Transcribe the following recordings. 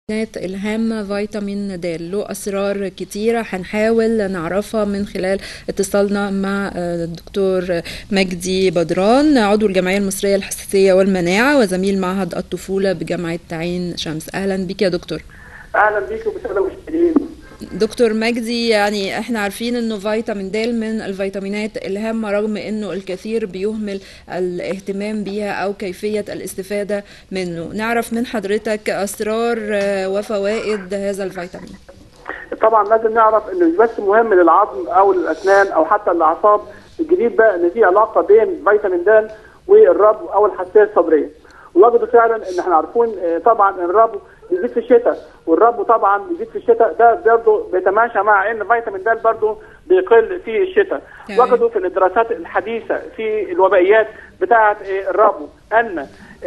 الهام فيتامين د له أسرار كتيرة هنحاول نعرفها من خلال اتصالنا مع الدكتور مجدي بدران، عضو الجمعية المصرية للحساسية والمناعة وزميل معهد الطفولة بجامعة عين شمس. أهلا بك يا دكتور. أهلا بك وبالسلامة المشاهدين. دكتور مجدي، يعني احنا عارفين انه فيتامين د من الفيتامينات الهامة رغم انه الكثير بيهمل الاهتمام بيها او كيفية الاستفادة منه. نعرف من حضرتك اسرار وفوائد هذا الفيتامين. طبعا لازم نعرف انه مش بس مهم للعظم او للاسنان او حتى الاعصاب. الجديد بقى ان في علاقة بين فيتامين د والربو او الحساسية الصدرية. وجدوا فعلا ان احنا عارفين طبعا ان الربو بيزيد في الشتاء، والربو طبعا بيزيد في الشتاء، ده برضه بيتماشى مع ان فيتامين د برضه بيقل في الشتاء. وجدوا في الدراسات الحديثه في الوبائيات بتاعه الربو ان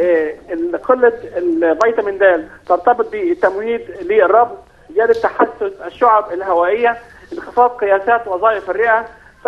قله الفيتامين د ترتبط بالتمويد للربو، زياده تحسس الشعب الهوائيه، انخفاض قياسات وظائف الرئه،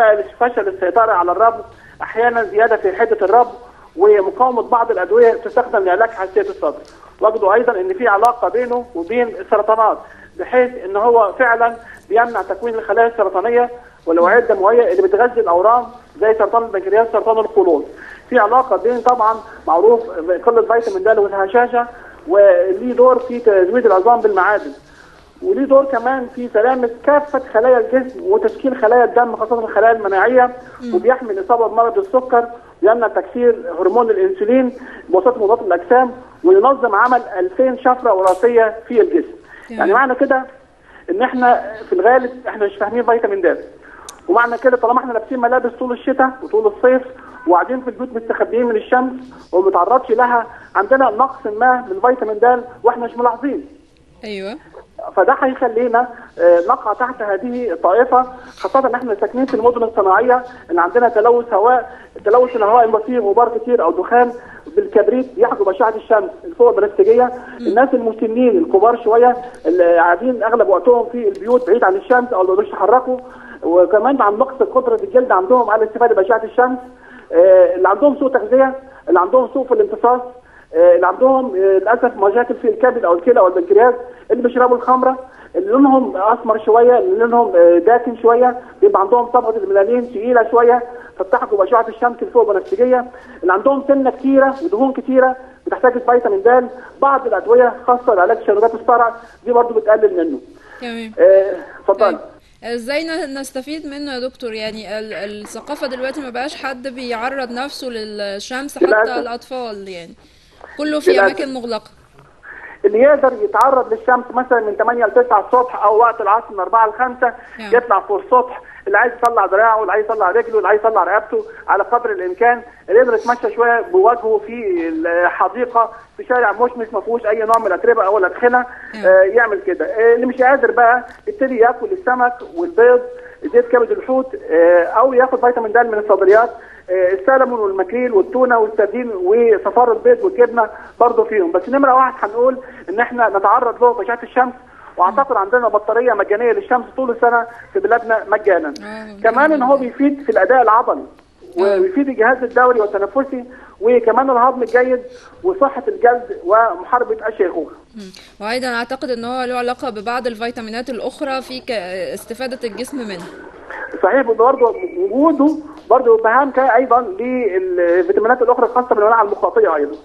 فشل السيطره على الربو، احيانا زياده في حده الربو، ومقاومه بعض الادويه تستخدم لعلاج حساسيه الصدر. وجدوا ايضا ان في علاقه بينه وبين السرطانات، بحيث ان هو فعلا بيمنع تكوين الخلايا السرطانيه والاوعيه الدمويه اللي بتغذي الاورام زي سرطان البنكرياس، سرطان القولون. في علاقه بين طبعا معروف قله فيتامين د والهشاشه، وليه دور في تزويد العظام بالمعادن، وليه دور كمان في سلامه كافه خلايا الجسم وتشكيل خلايا الدم خاصه الخلايا المناعيه، وبيحمي الاصابه بمرض السكر، بيمنع تكسير هرمون الانسولين بواسطه مضادات الاجسام، وينظم عمل 2000 شفره وراثيه في الجسم. يعني معنى كده ان احنا في الغالب احنا مش فاهمين فيتامين د، ومعنى كده طالما احنا لابسين ملابس طول الشتاء وطول الصيف وقاعدين في البيوت مستخبيين من الشمس وما بنتعرضش لها، عندنا نقص ما من فيتامين د واحنا مش ملاحظين. ايوه. فده هيخلينا نقع تحت هذه الطائفه، خاصه ان احنا ساكنين في المدن الصناعيه اللي عندنا تلوث هواء، تلوث الهواء لما فيه غبار كتير او دخان بالكبريت بيحجب اشعه الشمس الفوق البنفسجيه. الناس المسنين الكبار شويه اللي قاعدين اغلب وقتهم في البيوت بعيد عن الشمس او ما بيقدروش يتحركوا، وكمان عن نقص قدره الجلد عندهم على الاستفاده باشعه الشمس، اللي عندهم سوء تغذيه، اللي عندهم سوء في الامتصاص، اللي عندهم للاسف مشاكل في الكبد او الكلى او البنكرياس، اللي بيشربوا الخمره، اللي لونهم اسمر شويه، اللي لونهم داكن شويه، بيبقى عندهم طبقه الميلانين ثقيله شويه فبتحجب اشعه الشمس الفوق بنفسجيه، اللي عندهم سمنه كتيره ودهون كتيره بتحتاج فيتامين د. بعض الادويه خاصه لعلاج تشنجات الصرع دي برضه بتقلل منه. تمام. اتفضل. ازاي نستفيد منه يا دكتور؟ يعني الثقافه دلوقتي ما بقاش حد بيعرض نفسه للشمس، حتى الاطفال يعني كله في اماكن مغلقه. اللي يقدر يتعرض للشمس مثلا من 8 ل 9 الصبح او وقت العصر من 4 ل 5 يطلع فوق السطح، اللي عايز يطلع دراعه، اللي عايز يطلع رجله، اللي عايز يطلع رقبته على قدر الامكان، اللي يقدر يتمشى شويه بوجهه في الحديقه في شارع مشمس ما فيهوش اي نوع من الاتربه او الادخنه، يعمل كده. اللي مش قادر بقى يبتدي ياكل السمك والبيض، زيت كبد الحوت، او ياخد فيتامين د من الصدريات، السلمون والماكريل والتونه والسردين وصفار البيض والجبنه برضه فيهم. بس نمره واحد هنقول ان احنا نتعرض له باشعه الشمس، واعتقد عندنا بطاريه مجانيه للشمس طول السنه في بلادنا مجانا. كمان ان هو بيفيد في الاداء العضلي ويفيد الجهاز الدوري والتنفسي، وكمان الهضم الجيد وصحه الجلد ومحاربه الشيخوخه. وايضا اعتقد ان هو له علاقه ببعض الفيتامينات الاخرى في استفاده الجسم منها. صحيح، برضه وجوده برضه بهام ايضا للفيتامينات الاخرى الخاصه بالمناعه المخاطيه ايضا.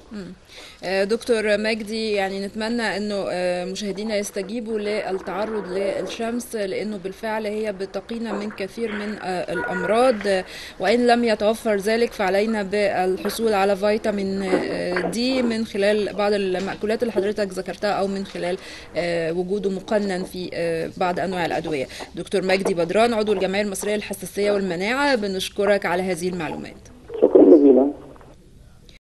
دكتور مجدي، يعني نتمنى انه مشاهدينا يستجيبوا للتعرض للشمس، لانه بالفعل هي بتقينا من كثير من الامراض، وان لم يتوفر ذلك فعلينا بالحصول على فيتامين دي من خلال بعض المأكولات اللي حضرتك ذكرتها او من خلال وجوده مقنن في بعض انواع الادويه. دكتور مجدي بدران، عضو الجمعيه المصريه للحساسيه والمناعه، بنشكرك على هذه المعلومات.